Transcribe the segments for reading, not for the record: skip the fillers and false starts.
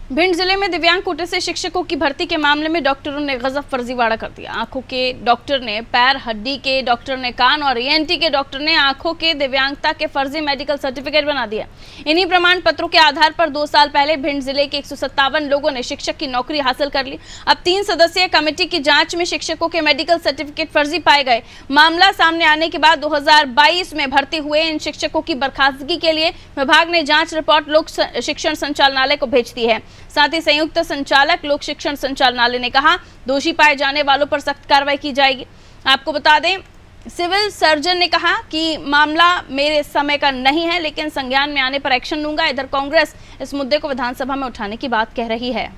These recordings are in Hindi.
भिंड जिले में दिव्यांग कोटे से शिक्षकों की भर्ती के मामले में डॉक्टरों ने गजब फर्जीवाड़ा कर दिया। आंखों के डॉक्टर ने पैर, हड्डी के डॉक्टर ने कान और ईएनटी के डॉक्टर ने आंखों के दिव्यांगता के फर्जी मेडिकल सर्टिफिकेट बना दिया। इन्हीं प्रमाण पत्रों के आधार पर 2 साल पहले भिंड जिले के 157 लोगों ने शिक्षक की नौकरी हासिल कर ली। अब 3 सदस्यीय कमेटी की जांच में शिक्षकों के मेडिकल सर्टिफिकेट फर्जी पाए गए। मामला सामने आने के बाद 2022 में भर्ती हुए इन शिक्षकों की बर्खास्तगी के लिए विभाग ने जांच रिपोर्ट लोक शिक्षण संचालनालय को भेज दी है। साथ ही संयुक्त संचालक लोक शिक्षण संचालनालय ने कहा, दोषी पाए जाने वालों पर सख्त कार्रवाई की जाएगी। आपको बता दें, सिविल सर्जन ने कहा कि मामला मेरे समय का नहीं है, लेकिन संज्ञान में आने पर एक्शन लूंगा। इधर कांग्रेस इस मुद्दे को विधानसभा में उठाने की बात कह रही है।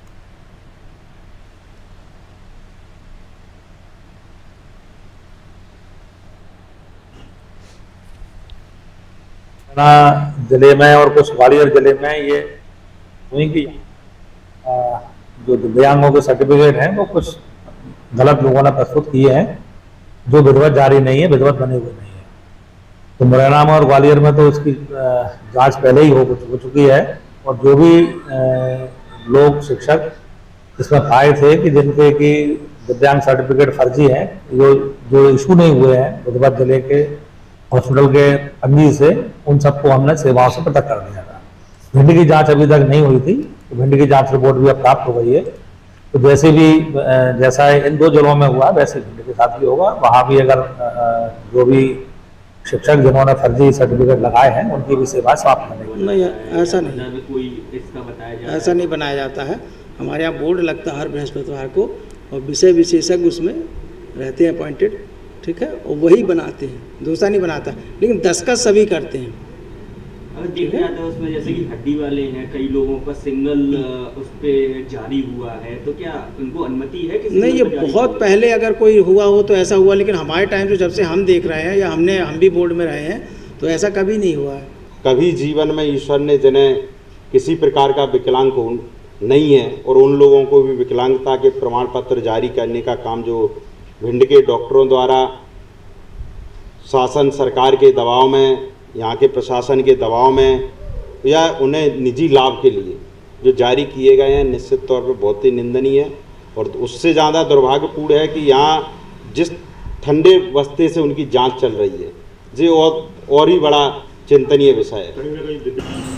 जिले में और कुछ ग्वालियर जिले में ये हुई कि जो दिव्यांगों के सर्टिफिकेट हैं वो कुछ गलत लोगों ने प्रस्तुत किए हैं, जो विधिवत जारी नहीं है, विधिवत बने हुए नहीं है। तो मुरैना में और ग्वालियर में तो इसकी जांच पहले ही हो चुकी है और जो भी लोग शिक्षक इसमें पाए थे कि जिनके की दिव्यांग सर्टिफिकेट फर्जी हैं, जो इशू नहीं हुए हैं विधिवत जिले के हॉस्पिटल के पंजी से, उन सबको हमने सेवाओं से पृथक कर दिया था। भिंड की जांच अभी तक नहीं हुई थी, तो भिंड की जांच रिपोर्ट भी अब प्राप्त हो गई है। तो जैसा इन 2 जिलों में हुआ वैसे भिंड के साथ भी होगा। वहाँ भी अगर जो भी शिक्षक जिन्होंने फर्जी सर्टिफिकेट लगाए हैं उनकी भी सेवा समाप्त करने। नहीं, ऐसा नहीं, कोई इसका बताया ऐसा नहीं बनाया जाता है। हमारे यहाँ बोर्ड लगता है हर बृहस्पतिवार को और विषय विशेषज्ञ उसमें रहते हैं अपॉइंटेड, ठीक है, और वही बनाते हैं, दूसरा नहीं बनाता, लेकिन दस्तखत सभी करते हैं। अगर देखा जाता है उसमें जैसे कि हड्डी वाले हैं, कई लोगों का सिंगल उस पे जारी हुआ है, तो क्या उनको अनुमति है कि नहीं? ये बहुत पहले अगर कोई हुआ हो तो ऐसा हुआ, लेकिन हमारे टाइम से जब से हम देख रहे हैं या हम भी बोर्ड में रहे हैं तो ऐसा कभी नहीं हुआ है। कभी जीवन में ईश्वर ने जिन्हें किसी प्रकार का विकलांग नहीं है और उन लोगों को भी विकलांगता के प्रमाण पत्र जारी करने का काम जो भिंड के डॉक्टरों द्वारा शासन सरकार के दबाव में, यहाँ के प्रशासन के दबाव में या उन्हें निजी लाभ के लिए जो जारी किए गए हैं, निश्चित तौर पर बहुत ही निंदनीय है। और उससे ज़्यादा दुर्भाग्यपूर्ण है कि यहाँ जिस ठंडे बस्ते से उनकी जांच चल रही है, ये और ही बड़ा चिंतनीय विषय है।